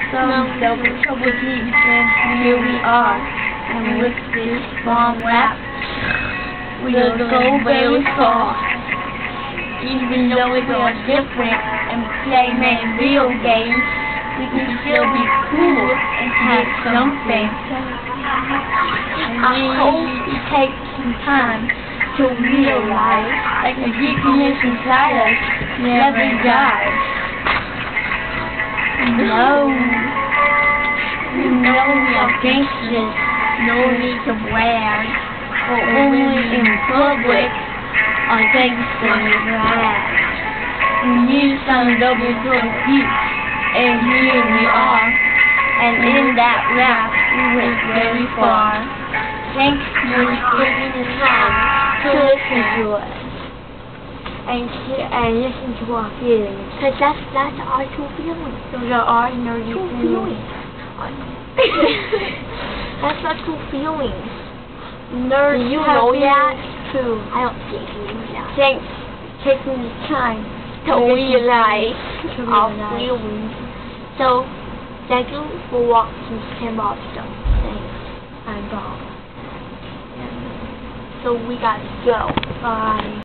some double trouble deep, and here we are. And with this bomb rap, we'll go very far. Even though we are different and play many video games, we can still be cool and have something. I hope we take some time to realize that the geekiness inside us never dies. No, we know we are gangsters, no need to brag, but only in public are gangsters rag. We use some double drug beats, and here we are, and in that rap we went very far. Thanks for taking the time to listen to us and listen to our feelings. Because that's our true feelings. Those are our nerdy True feelings. That's our true feelings. Nerds Do you have know that? feelings too. I don't think you know that. Thanks for taking the time To realize to our realize. feelings. So, thank you for watching Tim Bob Show. Thanks. I'm Bob. So we gotta go. Bye.